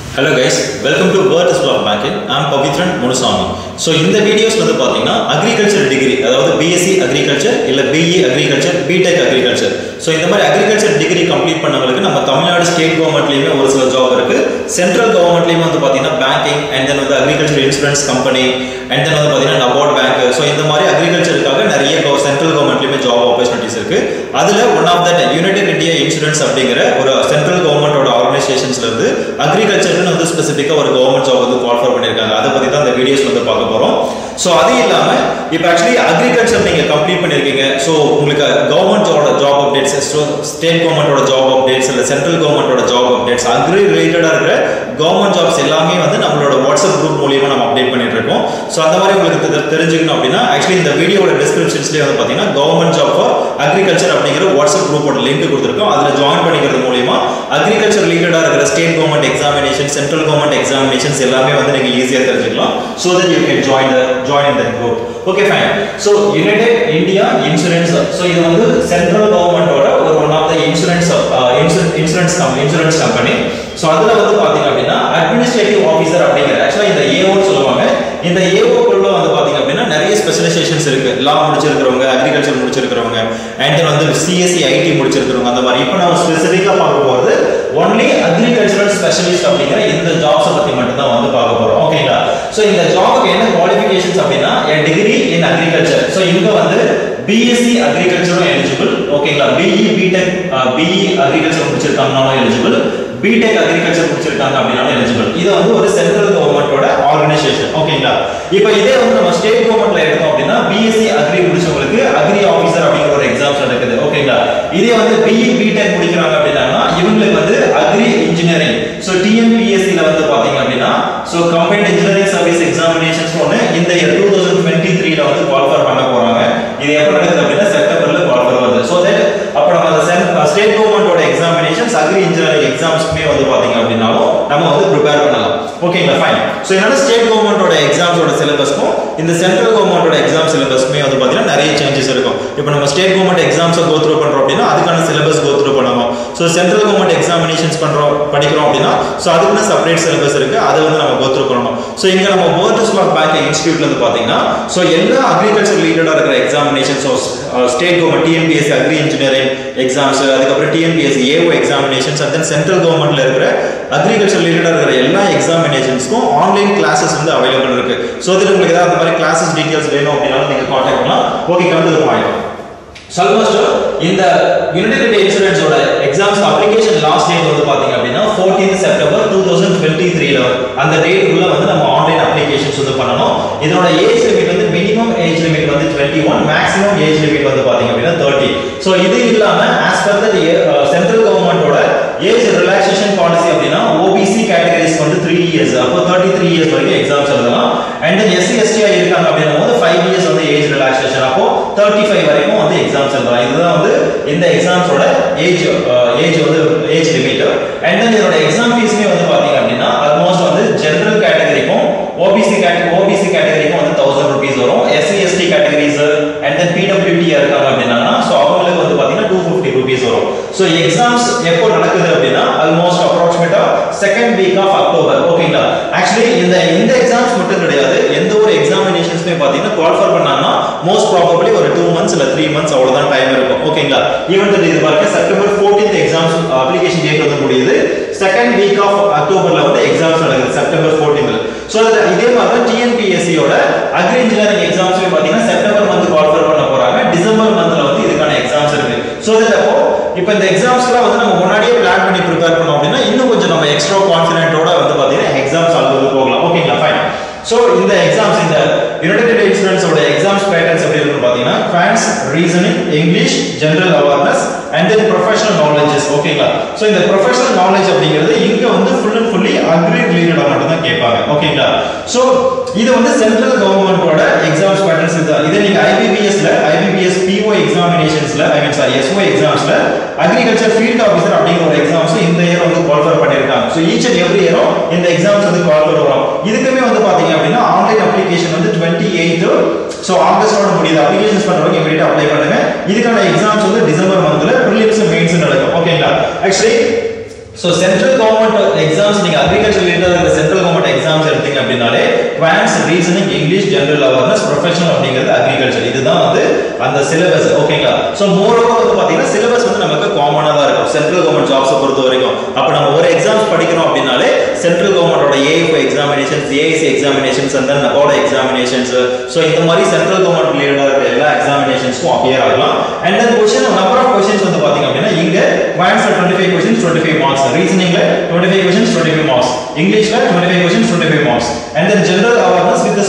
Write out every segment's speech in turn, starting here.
Hello guys, welcome to VERT Banking. I am Pavitran Munusami. So in the videos வந்து பாத்தீங்கன்னா agriculture degree அதாவது B.Sc agriculture இல்ல BE agriculture B.Tech agriculture. So இந்த மாதிரி agriculture degree complete பண்ணவங்களுக்கு நம்ம Tamil Nadu state கவர்மெண்ட்லயே ஒரு சில ஜாப் இருக்கு. சென்ட்ரல் கவர்மெண்ட்லயே வந்து பாத்தீங்கன்னா banking and then வந்து agriculture insurance company and then வந்து பாத்தீங்கன்னா NABARD bank. So இந்த மாதிரி agricultureக்காக நிறைய சென்ட்ரல் கவர்மெண்ட்லயே ஜாப் opportunities இருக்கு. அதுல one of that United India Insurance அப்படிங்கற ஒரு சென்ட்ரல் கவர்மெண்டோட ஆர்கனைசேஷன்ஸ்ல இருந்து agriculture வந்து ஸ்பெசிஃபிக்கா ஒரு கவர்மெண்ட் ஜாப் வந்து குவாலிஃபை பண்ணிருக்காங்க. அத பத்தி தான் இந்த வீடியோஸ் வந்து பார்க்க போறோம். சோ அது இல்லாம இப்போ एक्चुअली அக்ரிகல்ச்சர் நீங்க கம்ப்ளீட் பண்ணிருக்கீங்க. சோ உங்களுக்கு கவர்மெண்டோட ஜாப் அப்டேட்ஸ், ஸ்டேட் கவர்மெண்டோட ஜாப் அப்டேட்ஸ் இல்ல சென்ட்ரல் கவர்மெண்டோட ஜாப் அப்டேட்ஸ், அக்ரி ரிலேட்டடா இருக்கிற கவர்மெண்ட் ஜாப்ஸ் எல்லாமே வந்து நம்மளோட வாட்ஸ்அப் குரூப் மூலமா நம்ம அப்டேட் பண்ணிட்டு இருக்கோம். சோ அந்த மாதிரி உங்களுக்கு தெரிஞ்சுக்கணும் அப்படினா एक्चुअली இந்த வீடியோவோட டிஸ்கிரிப்ஷன்ஸ்லயே வந்து பாத்தீங்கன்னா கவர்மெண்ட் ஜாப் ஃபார் அக்ரிகல்ச்சர் அப்படிங்கற வாட்ஸ்அப் குரூப்போட லிங்க் கொடுத்திருக்கோம். அதுல ஜாயின் பண்ணிக்கிறது மூலமா அக்ரிகல்ச்சர் ரிலேட்டடா இருக்கிற state government examination, central government examinations எல்லாமே வந்து நீங்க ஈஸியா தெரிஞ்சுக்கலாம். So that you can join in that group. Okay, fine. So United India Insurance. So இது வந்து சென்ட்ரல் கவர்மெண்டோட ஒரு one of the insurance company. So அதுல வந்து பாத்தீங்க அப்படினா அட்மினிஸ்ட்ரேட்டிவ் ஆபீசர் அப்படிங்கற एक्चुअली இந்த AO சொல்லுவாங்க. இந்த AO குள்ள வந்து பாத்தீங்க அப்படினா நிறைய ஸ்பெஷலைசேஷன்ஸ் இருக்கு. லா முடிச்சிருக்கவங்க, அக்ரிகல்ச்சர் முடிச்சிருக்கவங்க, and then வந்து CSC IT முடிச்சிருக்கவங்க. அந்த மாதிரி இப்போ நான் ஸ்பெசிஃபிக்கா பார்க்க போறது only agricultural specialist அப்படிங்கற இந்த ஜாப்ஸ் பத்தி மட்டும் தான் வந்து பார்க்க போறோம். ஓகேங்களா? சோ இந்த ஜாப்க்கு என்ன குவாலிஃபிகேஷன்ஸ் அப்படினா a degree in agriculture. So இங்க வந்து B.Sc agriculture eligible. ஓகேங்களா? BE B.Tech BE agriculture முடிச்சிருக்காங்கனாலும் eligible. B.Tech agriculture முடிச்சிருக்காங்க அப்படினாலும் eligible. இது வந்து ஒரு சென்ட்ரல் கவர்மெண்டோட ஆர்கனைசேஷன். ஓகேங்களா? இப்போ இதே வந்து நம்ம ஸ்டேட் கவர்மெண்ட்ல எடுத்தோம் அப்படினா B.Sc agri முடிச்சவங்களுக்கு அக்ரி ஆபீசர் அப்படிங்கற ஒரு எக்ஸாம்ஸ் நடக்குது. ஓகேங்களா? இதே வந்து BE B.Tech முடிக்கறாங்க அப்படினா இவங்களுக்கு வந்து அக்ரி இன்ஜினியரிங். சோ TNPSC ல வந்து பாத்தீங்க அப்படினா so combined engineering service examinations ஒன்னு இந்த இயர் 2023 ல வந்து குவாலிஃபை பண்ண போறாங்க. இது எப்ப நடக்குது அப்படினா செப்டம்பர்ல குவாலிஃபை வருது. சோ தட் அப்ப நம்ம ஸ்டேட் கவர்மெண்டோட எக்ஸாமினேஷன்ஸ் அக்ரி இன்ஜினியரிங் எக்ஸாம்ஸ்க்குமே வந்து பாத்தீங்க அப்படினாலும் நம்ம வந்து ப்ரிப்பேர் பண்ணலாம். ஓகேங்களா? ஃபைன். சோ என்னன்னா ஸ்டேட் கவர்மெண்டோட எக்ஸாம்ஸோட சிலபஸ்க்கும் இந்த சென்ட்ரல் கவர்மெண்டோட எக்ஸாம் சிலபஸ்க்குமே வந்து பாத்தீங்கன்னா நிறைய சேஞ்சஸ் இருக்கும். இப்போ நம்ம ஸ்டேட் கவர்மெண்ட் எக்ஸாம்ஸை கோ த்ரூ பண்றோம் அப்படினா அதுக்கான சிலபஸ் கோ த்ரூ பண்ணணும். சோ சென்ட்ரல் கவர்மெண்ட் எக்ஸாமினேஷன்ஸ் படிக்கிறோம் அப்படினா சோ அதுக்குன்னு செப்பரேட் சிலபஸ் இருக்கு. அதை வந்து நம்ம கோ த்ரூ பண்ணணும். சோ இங்க நம்ம VERT பேங்கிங் இன்ஸ்டிடியூட்ல இருந்து பாத்தீங்கன்னா சோ எல்லா அக்ரிகல்ச்சர் ரிலேட்டடா இருக்கிற examinations state government TNPSC agri engineering exams, அதுக்கப்புறம் TNPSC AO எக்ஸாமினேஷன்ஸ், and then சென்ட்ரல் கவர்மெண்ட்ல இருக்கிற அக்ரிகல்ச்சர் ரிலேட்டடா இருக்கிற எல்லா எக்ஸாமினேஷன்ஸ்க்கும் ஆன்லைன் கிளாसेस வந்து அவேலபிள் இருக்கு. சோ இதுல உங்களுக்கு ஏதாவது அந்த மாதிரி கிளாसेस டீடைல்ஸ் வேணும் அப்படினாலும் நீங்க கான்டாக்ட் பண்ணலாம். Okay, come to the point. Almost இந்த யுனைடெட் இந்தியா இன்சூரன்ஸ் ஓட எக்ஸாம்ஸ் அப்ளிகேஷன் லாஸ்ட் டேட் வந்து பாத்தீங்க அப்படினா 14th செப்டம்பர் 2023 ல அந்த டேட் உள்ள வந்து நம்ம ஆன்லைன் அப்ளிகேஷன்ஸ் வந்து பண்ணனும். இதோட ஏஜ் லிமிட் வந்து மினிமம் ஏஜ் லிமிட் வந்து 21, மேக்ஸிமம் ஏஜ் லிமிட் வந்து பாத்தீங்க அப்படினா 30. சோ இது இல்லாம as per the சென்ட்ரல் கவர்மெண்டோட ஏஜ் ரிலாக்சேஷன் பாலிசி அப்படினா OBC கேட்டகரிஸ் வந்து 3 இயர்ஸ், அப்போ 33 இயர்ஸ் வரைக்கும் எக்ஸாம்ஸ் எழுதலாம். and then SC ST இருக்காங்க அப்படிங்கும்போது 5 இயர்ஸ் வந்து ஏஜ் ரிலாக்சேஷன், அப்போ 35 வரைக்கும் வந்து எக்ஸாம்ஸ் எழுதலாம். இதுதான் வந்து இந்த எக்ஸாம்ஸோட ஏஜ் வந்து ஏஜ் லிமிட். and then இதோட எக்ஸாம் ஃபீஸ்மே வந்து பாத்தீங்க அப்படினா ஆல்மோஸ்ட் வந்து ஜெனரல் கேட்டகரிக்கும் OBC கேட்டகரிக்கும் வந்து 1000 ரூபீஸ் வரும். SC ST categories and then PWT இருக்காங்க அப்படினா சோ அவங்களுக்கு வந்து பாத்தீங்கன்னா 250 ரூபீஸ் வரும். சோ எக்ஸாம்ஸ் எப்போ நடக்குது அப்படினா almost approximately second week of October. ஓகேங்களா? एक्चुअली இந்த எக்ஸாம்ஸ் மட்டும் கிடையாது, எந்த ஒரு எக்ஸாமினேஷன்ஸ்மே பாத்தீங்கன்னா குவாலிஃபை பண்ணாங்கன்னா மோஸ்ட் ப்ராபபிலி ஒரு 2 months இல்ல 3 months அவ்வளவுதான் டைம் இருக்கும். ஓகேங்களா? ஈவன் தட் இது பாருங்க September 14th exams application date வந்து முடியுது. செகண்ட் வீக் ஆஃப் அக்டோபர்ல வந்து எக்ஸாம்ஸ் நடக்குது செப்டம்பர் 14th. சோ இதே மாதிரி TNPSC யோட அக்ரி இன்ஜினியரிங் எக்ஸாம்ஸ்மே பாத்தீங்கன்னா செப்டம்பர் மந்த் குவாலிஃபை பண்ண போறாங்க. டிசம்பர் மந்த்ல வந்து இதுக்கான எக்ஸாம்ஸ் இருக்கு. சோ அப்போ இப்போ இந்த எக்ஸாம்ஸ்லாம் வந்து நம்ம முன்னாடியே பிளான் பண்ணி ப்ரிப்பேர் பண்ணோம் அப்படினா இன்னும் கொஞ்சம் நம்ம எக்ஸ்ட்ரா கான்ஃபிடென்ட்டோட வந்து பாத்தீங்கன்னா எக்ஸாம்ஸ் ஆல்ரெடி போகலாம். ஓகேங்களா? ஃபைன். சோ இந்த எக்ஸாம்ஸ் இந்த யுனைடெட் இந்தியா இன்சூரன்ஸ் ஓட எக்ஸாம்ஸ் பேட்டர்ன்ஸ் எப்படி இருக்குன்னு பாத்தீங்கன்னா quants, reasoning, English, general awareness and then professional knowledges. ஓகேங்களா? சோ இந்த professional knowledge அப்படிங்கிறது இங்க வந்து full and fully agri ரிலேட்டடா மட்டும் தான் கேட்பாங்க. ஓகேங்களா? சோ இது வந்து சென்ட்ரல் கவர்மெண்டோட எக்ஸாம்ஸ் பேட்டர்ன்ஸ் இதுதான். இத நீங்க IBPS PO எக்ஸாமினேஷன்ஸ்ல SO எக்ஸாம்ஸ்ல அக்ரிகல்ச்சர் ஃபீல்ட் ஆபீசர் அப்படிங்கிற ஒரு எக்ஸாம்ஸ் இந்த இயர் வந்து குவாலிஃபை பண்ணிருக்காங்க. சோ ஈச் அண்ட் எவ்ரி இயரும் இந்த எக்ஸாம்ஸ் வந்து குவாலிஃபை வரும். இதுக்குமே வந்து பாத்தீங்க அப்படினா ஆன்லைன் அப்ளிகேஷன் வந்து 28 சோ ஆகஸ்டோட முடியுது. அப்ளிகேஷன்ஸ் பண்றவங்க இமிடியேட்டா அப்ளை பண்ணுங்க. இதுக்கான எக்ஸாம்ஸ் வந்து டிசம்பர் மந்த்ல ப்ரிலிம்ஸ் மெயின்ஸ் நடக்கும். ஓகேங்களா? Actually So central government exams நீங்க agriculture related இருக்க central government exams எடுத்தீங்க அப்படினாலே quants, reasoning, English, general awareness, professional அப்படிங்கிறது agriculture. இதுதான் வந்து அந்த syllabus. ஓகேங்களா? So moreover வந்து பாத்தீங்கன்னா syllabus வந்து நமக்கு காமனா தான் இருக்கும். Central government jobs பொறுத்த வரைக்கும். அப்ப நம்ம ஒரு exams படிக்கிறோம் அப்படினாலே central government ஓட AIIC examinations, AIC examinations and then NABARD examinations. So இந்த மாதிரி central government related இருக்க எல்லா examinationsக்கும் appear ஆகலாம். And then question number of questions வந்து பாத்தீங்க அப்படினா இங்க quants 25 questions 25 marks. Reasoning la 25 questions 25 marks, English la 25 questions 25 marks, and then general awareness with the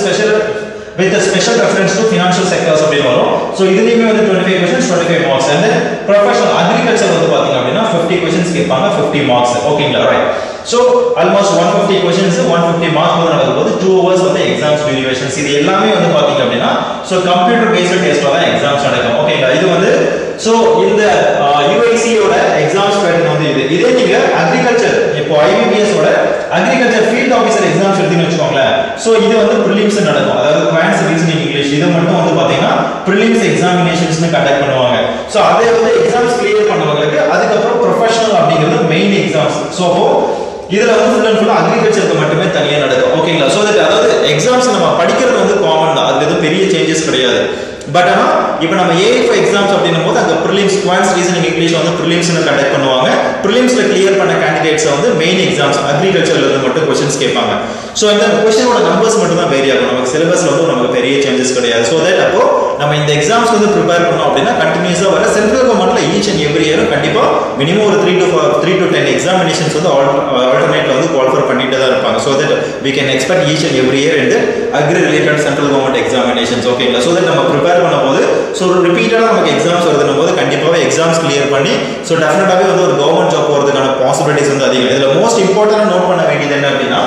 special reference to financial sectors அப்படி வரும். So இதுலயுமே வந்து 25 questions 25 marks, and then professional agriculture வந்து பாத்தீங்க அப்படினா 50 questions கேட்பாங்க 50 marks. ஓகேங்களா? Right. So almost 150 questions 150 marks வந்து நடக்கும்போது 2 hours வந்து exams durations. இது எல்லாமே வந்து பாத்தீங்க அப்படினா so computer based testல தான் exams நடக்கும். ஓகேங்களா? இது வந்து so இந்த UIIC ஓட exams pattern வந்து இதே நீங்க agriculture இப்போ IBPS ஓட agriculture field officer exams எடுத்தீங்கன்னு வெச்சுக்கோங்களேன். so இது வந்து prelims நடக்கும். அதாவது quants, reasoning, English இது மட்டும் வந்து பாத்தீங்கன்னா prelims examinations னு கண்டக்ட் பண்ணுவாங்க. so அதே வந்து exams clear பண்ணவங்களுக்கு அதுக்கு அப்புறம் professional அப்படிங்கிறது main exams. so அப்போ இதுல வந்து full and full agriculture மட்டுமே தனியா நடக்கும். ஓகேங்களா? so that அதாவது exams நம்ம படிக்கிறது வந்து காமன் தான். அதுல எதுவும் பெரிய சேஞ்சஸ் கிடையாது. பட் ஆனா இப்போ நம்ம AIIC எக்ஸாம்ஸ் அப்படினும்போது அங்க prelims, quants, reasoning, English வந்து prelims னு கண்டக்ட் பண்ணுவாங்க. prelimsல கிளியர் பண்ண கேண்டிடேட்ஸ் வந்து மெயின் எக்ஸாம்ஸ் agricultureல இருந்து மட்டும் क्वेश्चंस கேட்பாங்க. சோ இந்த क्वेश्चनோட நம்பர்ஸ் மட்டும் தான் வேரி ஆகும். நமக்கு சிலபஸ்ல வந்து நமக்கு பெரிய சேஞ்சஸ் கிடையாது. சோ தட் அப்போ நம்ம இந்த எக்ஸாம்ஸ் வந்து ப்ரிப்பேர் பண்ணோம் அப்படினா கண்டினியூஸா வர சென்ட்ரல் கவர்மெண்ட்ல ஈச் அண்ட் எவ்ரி இயர் கண்டிப்பா மினிமம் ஒரு 3 to 10 எக்ஸாமினேஷன்ஸ் வந்து ஆல்டர்னேட்ல வந்து குவாலிஃபை பண்ணிட்டே தான் இருப்பாங்க. So that we can expect each and every year in the agri related central government examinations. ஓகேங்களா? சோ தட் நம்ம ப்ரிப்பேர் பண்ணும்போது சோ ரிப்பீட்டடா நமக்கு எக்ஸாம்ஸ் வருதுன்னும்போது கண்டிப்பாவே எக்ஸாம்ஸ் கிளியர் பண்ணி சோ டெஃபினட்டாவே வந்து ஒரு கவர்மெண்ட் ஜாப் போறதுக்கான பாசிபிலிட்டிஸ் வந்து அதிகம். இதுல மோஸ்ட் இம்பார்ட்டன்ட்டா நோட் பண்ண வேண்டியது என்ன அப்படினா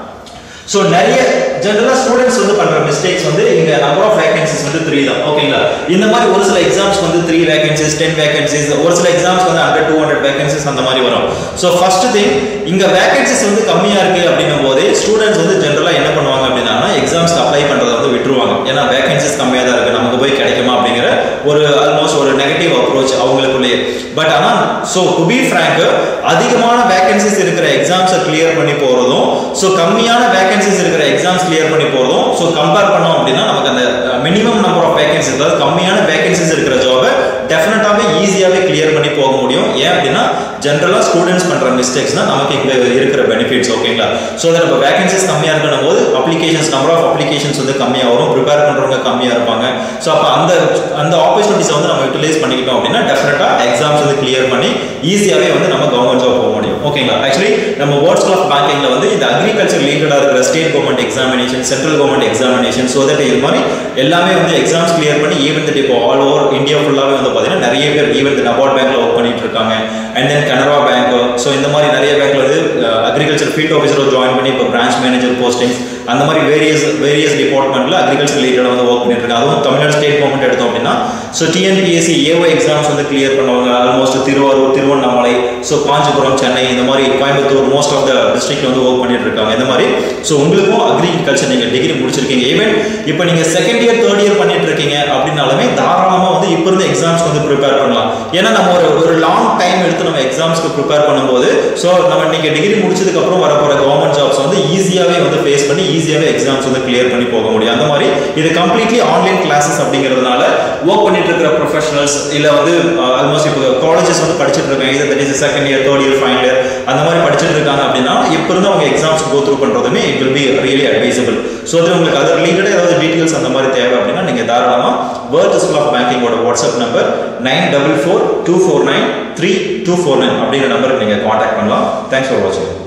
சோ நிறைய ஜெனரலா ஸ்டூடண்ட்ஸ் வந்து பண்ற மிஸ்டேக்ஸ் வந்து இங்க நம்பர் ஆஃப் வேகன்சிஸ் வந்து 3 தான். ஓகேங்களா? இந்த மாதிரி ஒரு சில எக்ஸாம்ஸ் வந்து 3 வேகன்சிஸ் 10 வேகன்சிஸ், ஒரு சில எக்ஸாம்ஸ் வந்து 100-200 வேகன்சிஸ் அந்த மாதிரி வரும். சோ ஃபர்ஸ்ட் திங் இங்க வேகன்சிஸ் வந்து கம்மியா இருக்கு அப்படிங்கும்போது ஸ்டூடண்ட்ஸ் வந்து ஜெனரலா என்ன பண்ணுவாங்க அப்படினா எக்ஸாம்ஸ்க்கு அப்ளை பண்றத வந்து விட்டுருவாங்க. ஏன்னா வேகன்சிஸ் கம்மியா தான் இருக்கு, நமக்கு போய் கிடைக்குமா அப்படிங்கற ஒரு ஆல்மோஸ்ட் ஒரு நெகட்டிவ் அப்ரோச் அவங்களுக்குள்ளேயே. பட் ஆனா சோ டு பி frank அதிகமான வேகன்சிஸ் இருக்கிற எக்ஸாம்ஸை கிளியர் பண்ணி போறதும் சோ கம்மியான வேகன்சிஸ் இருக்கிற எக்ஸாம்ஸ் கிளியர் பண்ணி போறதும் சோ கம்பேர் பண்ணோம் அப்படினா நமக்கு அந்த மினிமம் நம்பர் ஆஃப் வேகன்சிஸ், அதாவது கம்மியான வேகன்சிஸ் இருக்கிற ஜாபை டெஃபினட்டாவே ஈஸியாவே கிளியர் பண்ணி போக முடியும். ஏன் அப்படினா ஜெனரலா ஸ்டூடண்ட்ஸ் பண்ற மிஸ்டேக்ஸ் தான் நமக்கு இங்க இருக்கிற பெனிஃபிட்ஸ். ஓகேங்களா? சோ தட் நம்ம வேகன்சிஸ் கம்மியா இருக்கும்போது அப்ளிகேஷன்ஸ் நம்பர் ஆஃப் அப்ளிகேஷன்ஸ் வந்து கம்மியா வரும், ப்ரிப்பேர் பண்றவங்க கம்மியா இருப்பாங்க. சோ அப்ப அந்த ஆப்பர்சூனிட்டிஸ் வந்து நம்ம யூட்டிலைஸ் பண்ணிக்கிட்டோம் அப்படினா டெஃபினட்டா எக்ஸாம்ஸ் வந்து கிளியர் பண்ணி ஈஸியாவே வந்து நம்ம கவர்மெண்ட் ஜாப் போக முடியும். ஓகேங்களா? ஆக்சுவலி நம்ம வேர்ட்ஸ் ஆஃப் பேங்கிங்ல வந்து இந்த அக்ரிகல்ச்சர் ரிலேட்டடா இருக்கிற state government examination, central government examination so that இது மாதிரி எல்லாமே வந்து எக்ஸாம்ஸ் கிளியர் பண்ணி ஈவன் தட் இப்போ ஆல் ஓவர் இந்தியா ஃபுல்லாவே வந்து பாத்தீங்கன்னா நிறைய பேர் ஈவன் NABARD பேங்க்ல ஒர்க் பண்ணிட்டு இருக்காங்க. And then Canara bank so இந்த மாதிரி நிறைய பேங்க்ல வந்து அக்ரிகல்ச்சர் ஃபீல்ட் ஆஃபீஸரா ஜாயின் பண்ணி இப்போ பிரான்ச் மேனேஜர் போஸ்டிங்ஸ் அந்த மாதிரி வேரியஸ் டிபார்ட்மெண்ட்ல அக்ரிகல்ச்சர் ரிலேட்டடா வந்து ஒர்க் பண்ணிட்டு இருக்காங்க. அதுவும் தமிழ்நாடு ஸ்டேட் கவர்மெண்ட் எடுத்தோம் அப்படின்னா சோ TNPSC AY எக்ஸாம்ஸ் வந்து கிளியர் பண்ணவங்க ஆல்மோஸ்ட் திருவாரூர், திருவண்ணாமலை, சோ காஞ்சிபுரம், சென்னை இந்த மாதிரி கோயம்புத்தூர் மோஸ்ட் ஆஃப் த டிஸ்ட்ரிக்ட்ல வந்து ஒர்க் பண்ணிட்டு இருக்காங்க. இந்த மாதிரி சோ உங்களுக்கும் அக்ரிகல்ச்சர் நீங்க டிகிரி முடிச்சிருக்கீங்க, ஈவன் இப்போ நீங்க செகண்ட் இயர் தேர்ட் இயர் பண்ணிட்டு இருக்கீங்க அப்படின்னாலுமே தாராளமா வந்து இப்போ இருந்து எக்ஸாம்ஸ் வந்து ப்ரிப்பேர் பண்ணலாம். ஏன்னா நம்ம ஒரு லாங் டைம் எடுத்து நம்ம எக்ஸாம்ஸ்க்கு ப்ரிப்பேர் பண்ணும்போது சோ நம்ம நீங்க டிகிரி முடிச்சதுக்கு அப்புறம் வரப்போற கவர்மெண்ட் ஜாப்ஸ் வந்து ஈஸியாவே வந்து ஃபேஸ் பண்ணி ஈஸியாவே எக்ஸாம்ஸ் வந்து கிளியர் பண்ணி போக முடியும். அந்த மாதிரி இது கம்ப்ளீட்லி ஆன்லைன் கிளாஸஸ் அப்படிங்கிறதுனால ஒர்க் பண்ணிட்டு இருக்கிற ப்ரொஃபஷனல்ஸ் இல்ல வந்து ஆல்மோஸ்ட் இப்போ காலேஜஸ் வந்து படிச்சிட்டு இருக்காங்க, இது that is second year third year final year அந்த மாதிரி படிச்சிட்டு இருக்காங்க அப்படின்னா இப்போ இருந்து அவங்க எக்ஸாம்ஸ் கோ த்ரூ பண்றதுமே it will be really advisable. So அது உங்களுக்கு அது ரிலேட்டட் ஏதாவது டீடைல்ஸ் அந்த மாதிரி தேவை அப்படின்னா நீங்க தாராளமா வேர்ட் ஸ்கூல் ஆஃப் பேங்கிங்கோட வாட்ஸ்அப் நம்பர் 9442493249 அப்படிங்கிற நம்பருக்கு நீங்க கான்டாக்ட் பண்ணலாம். தேங்க்ஸ் ஃபார் வாட்சிங்.